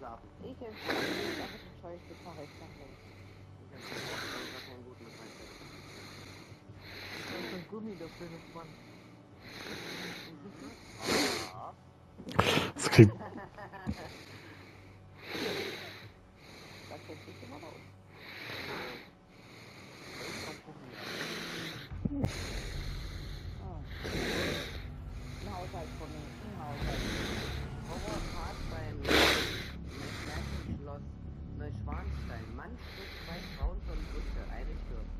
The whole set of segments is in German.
schlafen. Ich jetzt einfach zu Zeug, ich fahr rechts nach links. Ich hab keinen guten Mindset. Das ist ein Gummi, das will nicht Mann. Das klingt. Das setzt sich immer auf. Ein Haushalt von mir. Ein Haushalt. Horrorpark beim Märchenschloss Neuschwanstein. Mann stirbt, 2 Frauen von Brücke. Eine stirbt.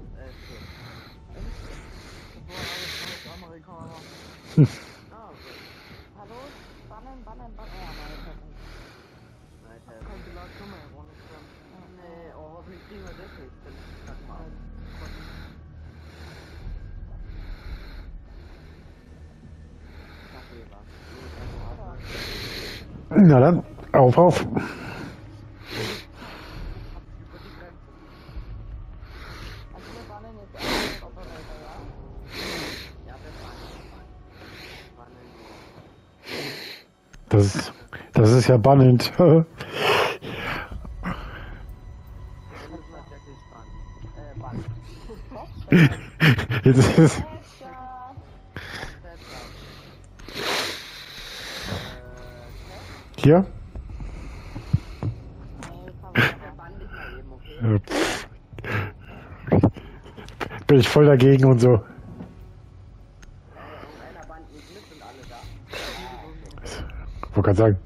Amerikaner. Ah, okay. Hallo? Bannen. Ja, meine Person. Kein Belag, schon mal ironisch dran. Nee, oh, hoffentlich kriegen wir das nicht. Dann sag mal. Na dann, auf. Also wir bannen jetzt auch den Operator, ja? Ja, wir fahren. Das ist ja bannend. Wir müssen das wirklich spannend. Bannen. Jetzt ist es. Hier? Bin ich voll dagegen und so. Ich wollte gerade sagen.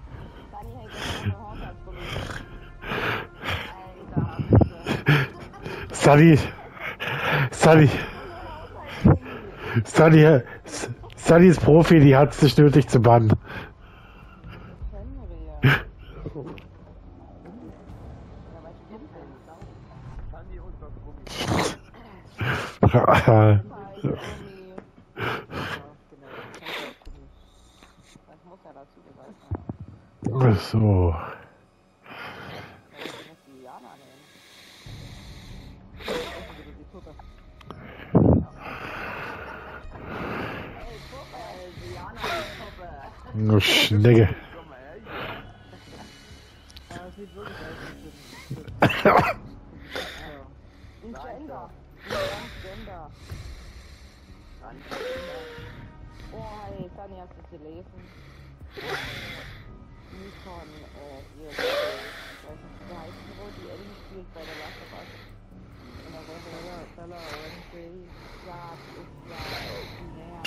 Sunny ist Profi, die hat es nicht nötig zu bannen. So. Oh, Schnecke. Oh, hey, Sunny, hast du es gelesen? Nikon, hier, ich weiß nicht, wie der heißt, wo die Ellie spielt bei der Last of Us. Und da wollte Bella Ramsey, ja, ist ja, näher.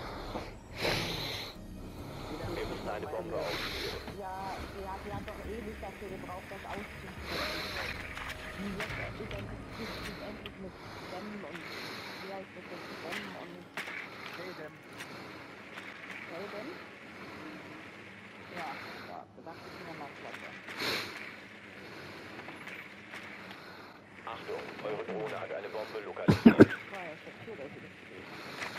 Wir müssen eine Bombe aufspielen. Ja, die hat doch ewig dafür gebraucht, das auszuspielen. Und jetzt ist endlich mit Stemmen und, wie heißt das jetzt, Stemmen und Helden? Ja, gesagt ist mir noch klasse. Achtung, eure Drohne hat eine Bombe lokalisiert. War ja schon cool, dass ich das gelesen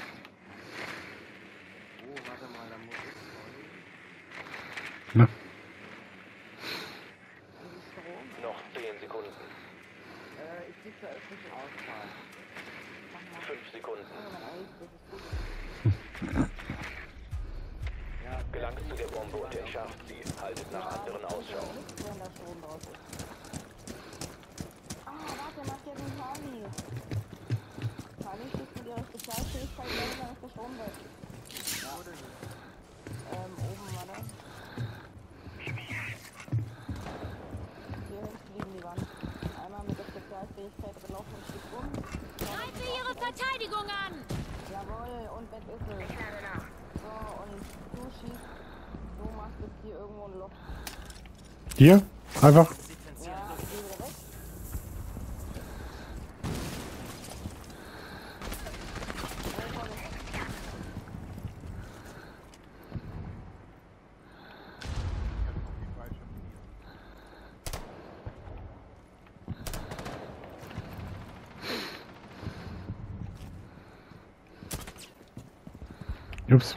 habe. Oh, warte mal, da muss ich Na. Noch 10 Sekunden. ich krieg da öffentliche Auswahl. 5 Sekunden. Ja, Gelangt zu der Bombe und entschärft sie. Haltet nach anderen Ausschau. Wenn da Strom drauf ist. Warte, macht ja den Kali. Kali schießt mit ihrer Spezialfähigkeit, dann ist der Strom weg. Ja. Oben, warte. Hier hinten liegen die Wand. Einmal mit der Spezialfähigkeit laufen und schießt rum. Greife Ihre Verteidigung an! Jawohl, und weg ist es. So, und du schießt, du machst jetzt hier irgendwo ein Loch. Hier? Einfach? Ja, geh wieder weg. Ups.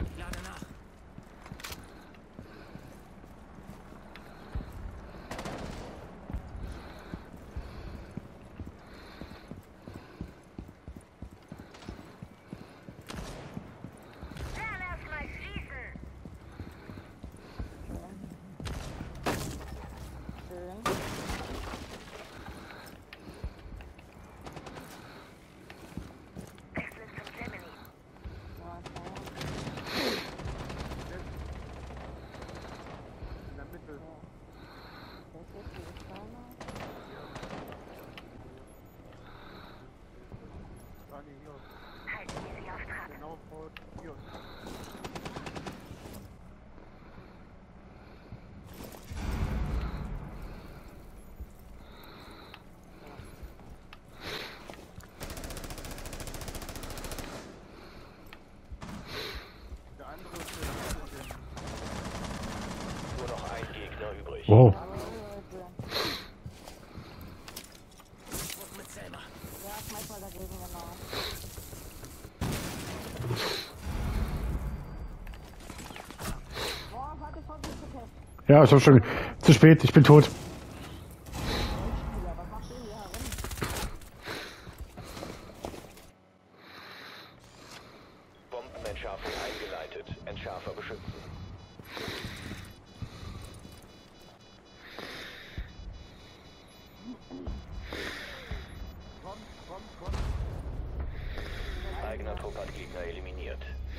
durch. Wow. Ja, schmeiß mal dagegen, genau. Boah, warte, voll gut getestet. Ja, ich hab schon. Zu spät, ich bin tot. Spieler, was machst du hier herum? Bombenentschärfung eingeleitet. Entschärfer beschützen. Eigener Trupp hat Gegner eliminiert.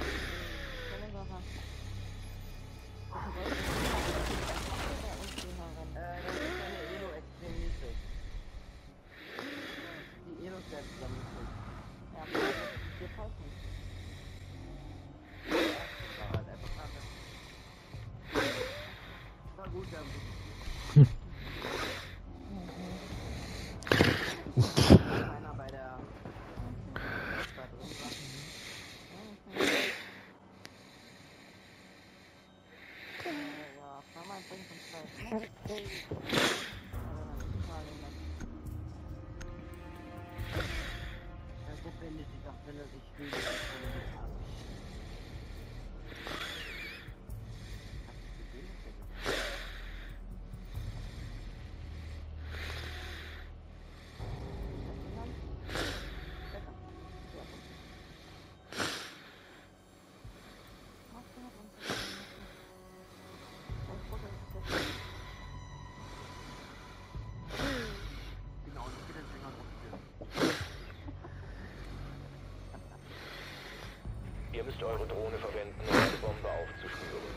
Das ist eine Elo extrem niedrig. Die Elo selbst ist dann niedrig. Ja, wir kaufen. War halt einfach kacke. War gut, ja. Einer bei der da drin war. Ja, fahr mal 5 und 2. Ja, so wendet sich doch, wenn er sich fühlt. Hast du gesehen, was er gemacht hat? Genau, und ich bin den Finger drauf. Ihr müsst eure Drohne verwenden, um eine Bombe aufzuspüren.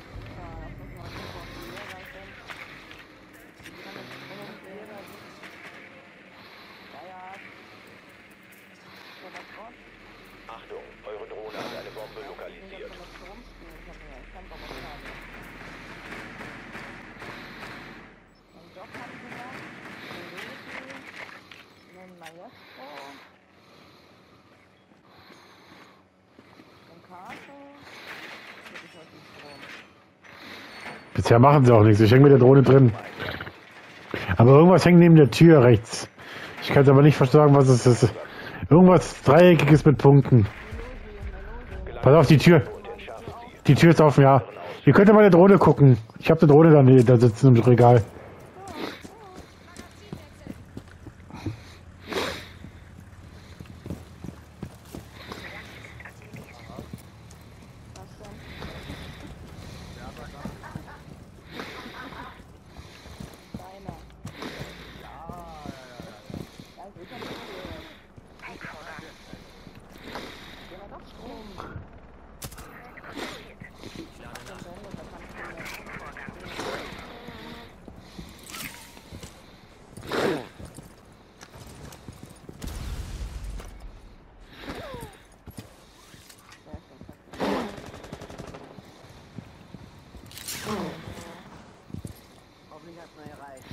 Achtung, eure Drohne hat eine Bombe lokalisiert. Bisher machen sie auch nichts. Ich hänge mit der Drohne drin. Aber irgendwas hängt neben der Tür rechts. Ich kann es aber nicht sagen, was es ist. Irgendwas Dreieckiges mit Punkten. Pass auf, die Tür. Und entschärft sie. Die Tür ist offen, ja. Ihr könnt ja mal eine Drohne gucken. Ich habe eine Drohne da sitzen im Regal. Hoffentlich hat's noch erreicht.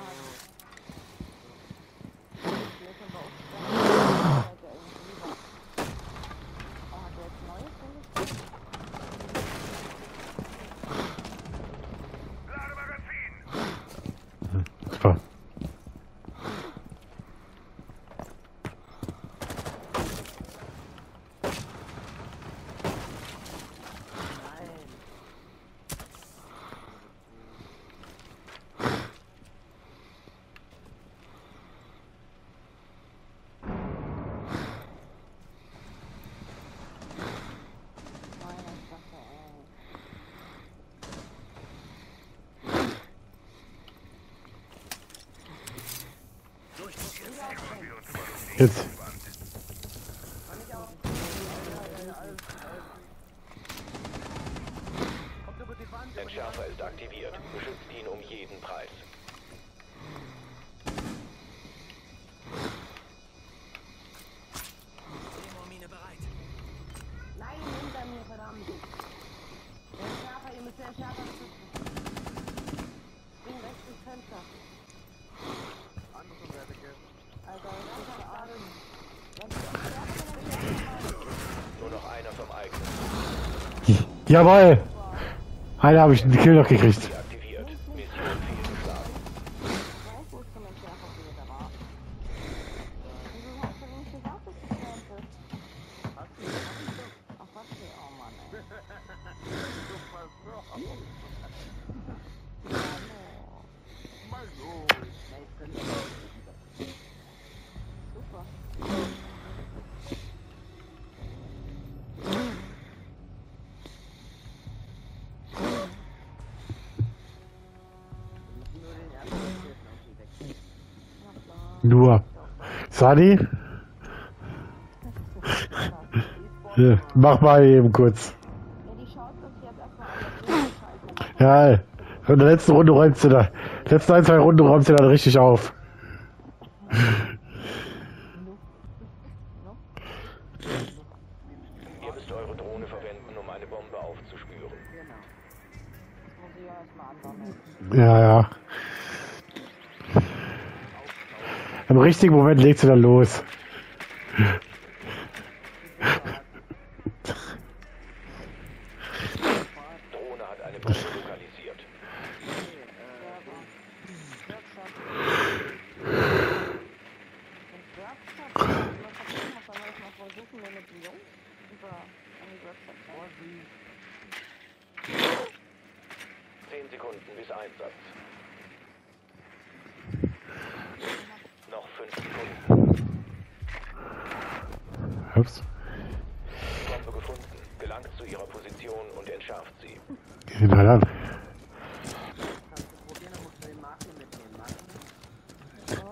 Super. Jetzt. Entschärfer ist aktiviert. Beschützt ihn um jeden Preis. Nein, hinter mir, verdammt. Der Schärfer, ihr müsst den Schärfer schützen. Spring rechts ins Fenster. Andere Seite, gell? Alter, das ist der Arm. Nur noch einer vom eigenen. Jawohl! Einer habe ich den Kill noch gekriegt. Aktiviert. Mission Zielbeschleunigung. Mal so. Nee, ich bin Super. nur den ersten Vierten irgendwie weg. Na klar. Nur. Sadi? Ja, mach mal eben kurz. Ja, die schaut uns jetzt erstmal an, dass wir Scheiße machen. Ja, in der letzten Runde räumst du da. Letzten 1, 2 Runden räumst du dann richtig auf. Ihr müsst eure Drohne verwenden, um eine Bombe aufzuspüren. Genau. Das muss ich ja erstmal ansammeln. Ja, ja. Im richtigen Moment legst du dann los. Drohne hat eine Bombe lokalisiert. Versuchen wir mit den Jungs über eine Workshop. 10 Sekunden bis Einsatz. Noch 5 Sekunden. Ups. Bombe gefunden. Gelangt zu ihrer Position und entschärft sie. Na dann. Kannst du probieren, dann musst du den Marken mitnehmen. Marken?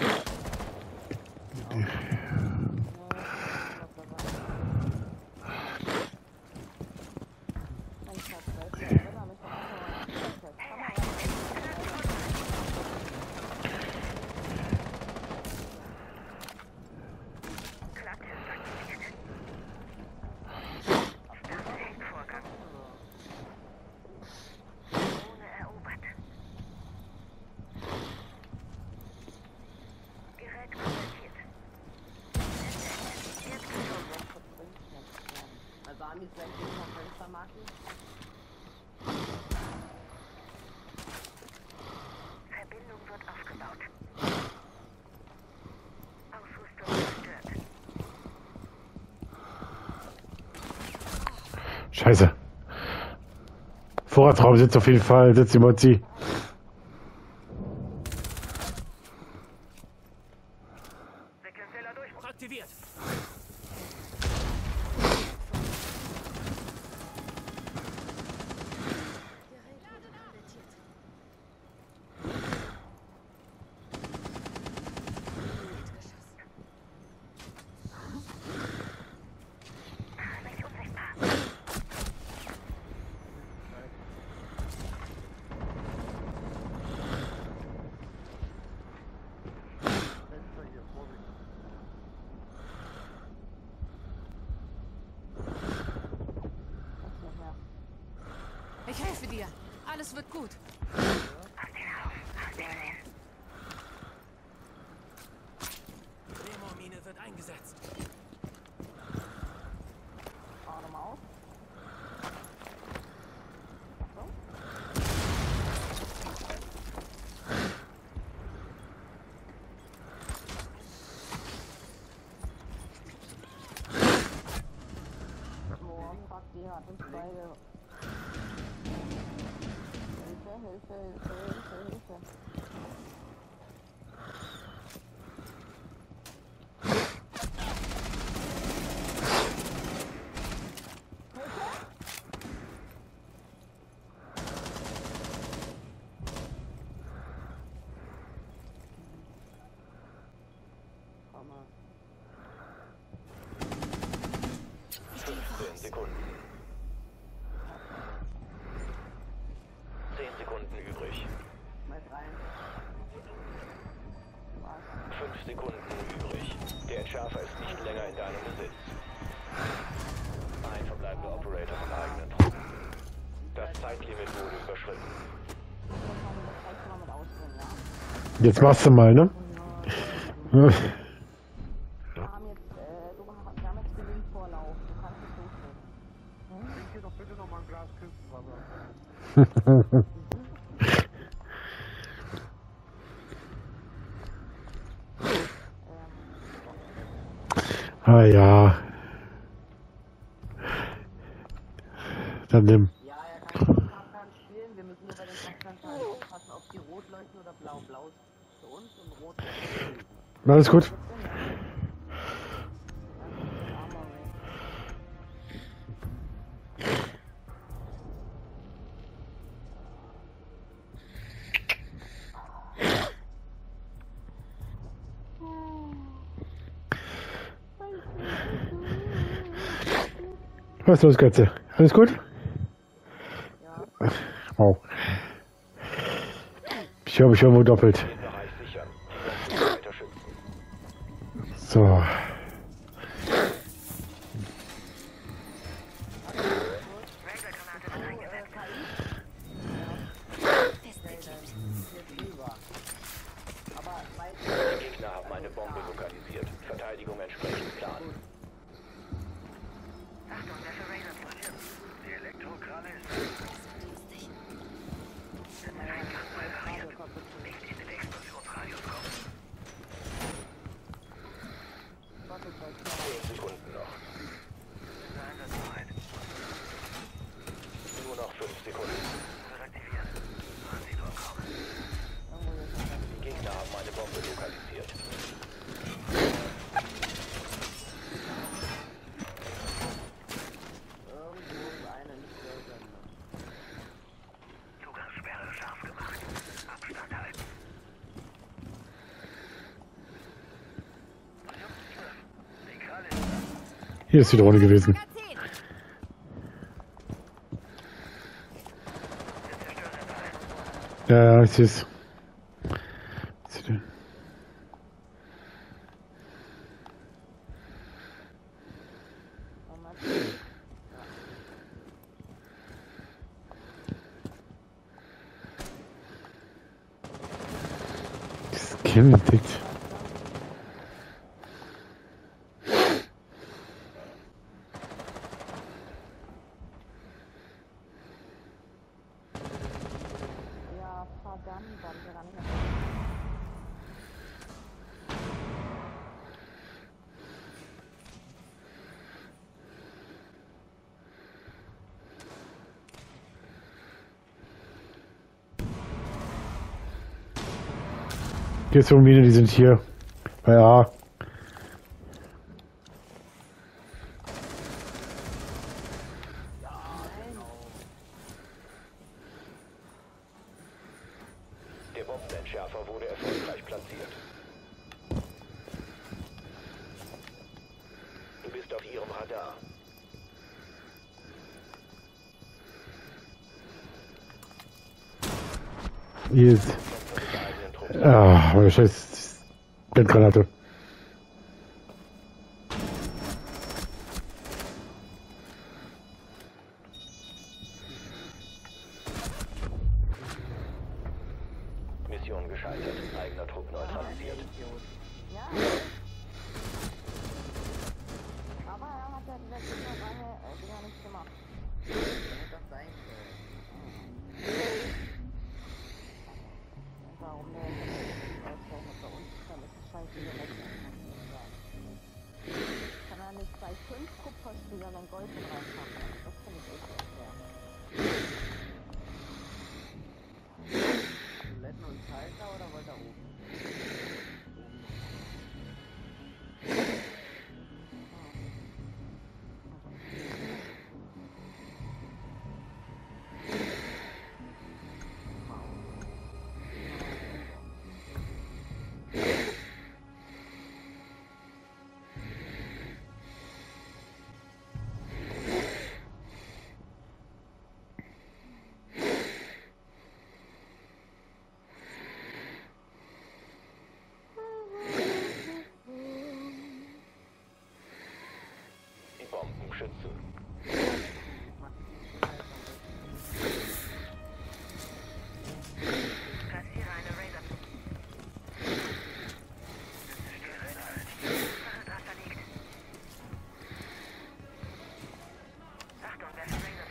Also Amis vielleicht gegen noch Fenstermarken. Verbindung wird aufgebaut. Ausrüstung zerstört. Scheiße. Vorratsraum sitzt auf jeden Fall, sitzt die Mozi. Sequenzieller Durchbruch. Aktiviert. Nicht unsichtbar. Fenster hier, Vorsicht. Ich helfe dir. Alles wird gut. Auf den Haufen. Auf den Sinn. Demo-Mine wird eingesetzt. Fahr nochmal auf. So. Boah, fuck, die hat uns beide. Hilfe. Komm mal. 15 Sekunden. 10 Sekunden übrig. Schmeiß rein. 5 Sekunden übrig. Der Entschärfer ist nicht länger in deinem Besitz. Ein verbleibender Operator von eigenen Truppen. Das Zeitlimit wurde überschritten. Jetzt machst du mal, ne? Wir haben jetzt genügend Vorlauf. Du kannst es durchführen. Trink hier doch bitte noch mal ein Glas Küstenwasser. Ah ja. Dann nimm. Ja, er kann den Kapkan spielen. Wir müssen nur bei den Kapkan aufpassen, ob die rot leuchten oder blau. Blau ist für uns und rot ist für die. Alles gut. Was ist los, Katze? Alles gut? Ja. Oh. Ich höre mich irgendwo doppelt. Den Bereich sichern. Die Bomben weiter schützen. So. Razor-Granate wird eingesetzt. Hier drüber. Aber weit. Die Gegner haben eine Bombe lokalisiert. Verteidigung entsprechend planen. Achtung, der für Razor passiert. Die Elektrokralle ist einfach mal pariert. Nicht in den Explosionsradius kommen. 10 Sekunden noch. Einsatzbereit. Nur noch 5 Sekunden. Wird aktiviert. Transistor kommen. Die Gegner haben eine Bombe lokalisiert. Irgendwo ist eine nicht selber. Zugangssperre scharf gemacht. Abstand halten. Die Kralle ist Hier ist die Drohne gewesen. Magazin. der Zerstörer. Ja, ich sehe es. Das Kind entdeckt. Ja, verdammt, dann wir gar nicht mehr. Hier ist Mine, die sind hier. Bei A. Der Bombenentschärfer wurde erfolgreich platziert. Du bist auf ihrem Radar. Hier ist. Kämpfer des eigenen Trupps. Ah, meine scheiß Blendgranate. Mission gescheitert. Eigener Trupp neutralisiert. Ja. Aber er hat ja diese Dinger nicht gemacht. Damit das sein Warum der ausgerechnet bei uns ist, dann ist es scheiße direkt. Kann er nicht bei 5 Kupferspielern ein Gold mit reinpacken? Das finde ich echt schwer. Toiletten und Schalter oder wollt ihr oben? Die Bomben schützen. Platziere eine Razor. Zahnraster liegt. Achtung, der für Razor.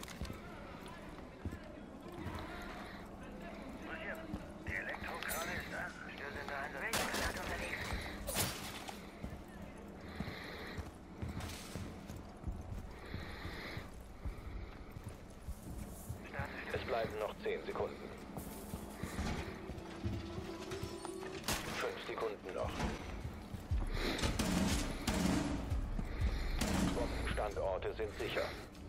Die Elektrokralle ist an. Störsender Einsatz. Razor-Granate unterwegs. bleiben noch 10 Sekunden. 5 Sekunden noch. Bombenstandorte sind sicher.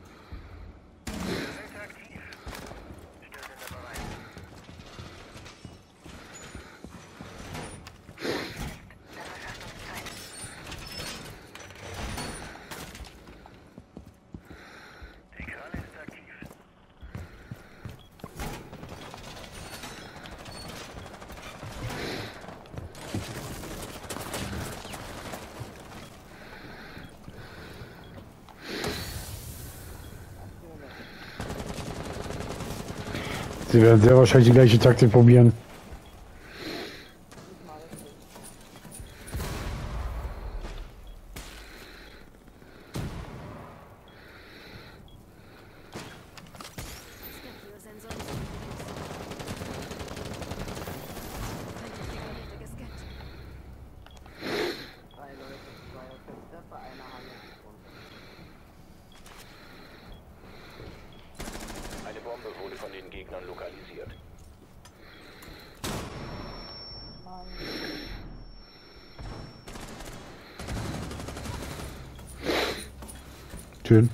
Sind aktiv. Störsender bereit. Das verschafft uns Zeit. Die Kralle ist aktiv. Sie werden sehr wahrscheinlich die gleiche Taktik probieren. Sensoren sind gescannt. 3 Leute, 2 Fenster bei einer Halle. Eine Bombe wurde von den Gegnern lokalisiert. Schön.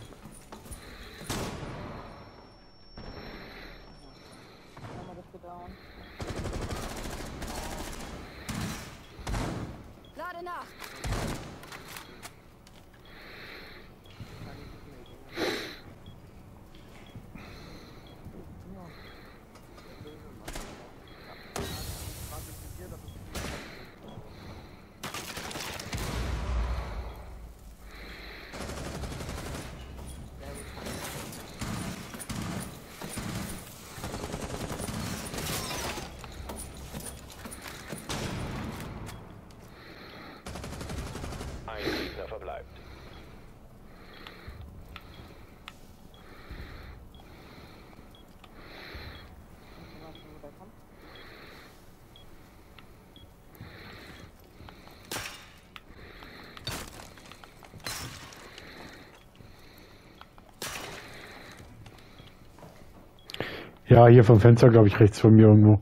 Haben wir das gedown? Lade nach! Ein Gegner verbleibt. Ja, hier vom Fenster, glaube ich, rechts von mir irgendwo.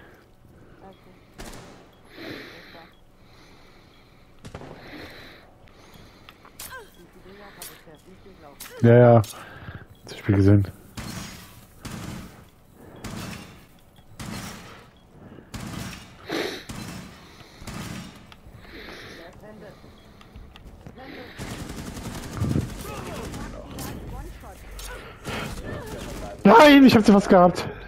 Ja, ja. Das Spiel gesehen. Nein, ich hab sie fast gehabt.